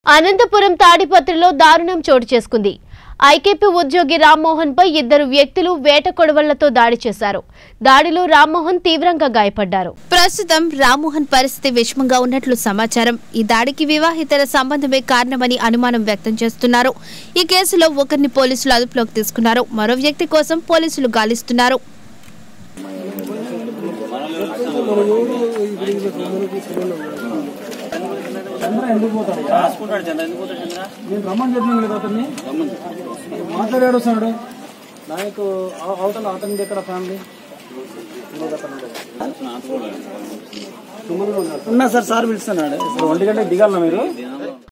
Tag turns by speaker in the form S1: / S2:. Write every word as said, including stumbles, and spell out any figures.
S1: అనంతపురం తాడిపత్రిలో దారుణం చోటు చేసుకుంది. ఐకేపీ ఉద్యోగి రామ్మోహన్ పై ఇద్దరు వ్యక్తులు వేట కొడవళ్లతో దాడి చేశారు. దాడిలో రామ్మోహన్ తీవ్రంగా గాయపడ్డారు. ప్రస్తుతం రామ్మోహన్ పరిస్థితి విషమంగా ఉన్నట్లు సమాచారం. ఈ దాడికి వివాహితర సంబంధమే కారణమని అనుమానం వ్యక్తం చేస్తున్నారు. ఈ కేసులో ఒకరిని పోలీసులు అదుపులోకి తీసుకున్నారు. మరో వ్యక్తి కోసం పోలీసులు గాలిస్తున్నారు.
S2: నేను రమ్మని చెప్పినాను కదా అతన్ని మాట్లాడాడు వస్తున్నాడు నాకు అవతల అతని దగ్గర ఫ్యామిలీ ఉన్నా సార్ సార్ పిలుస్తున్నాడు. ఒంటి గంటకి దిగాలన్నా మీరు?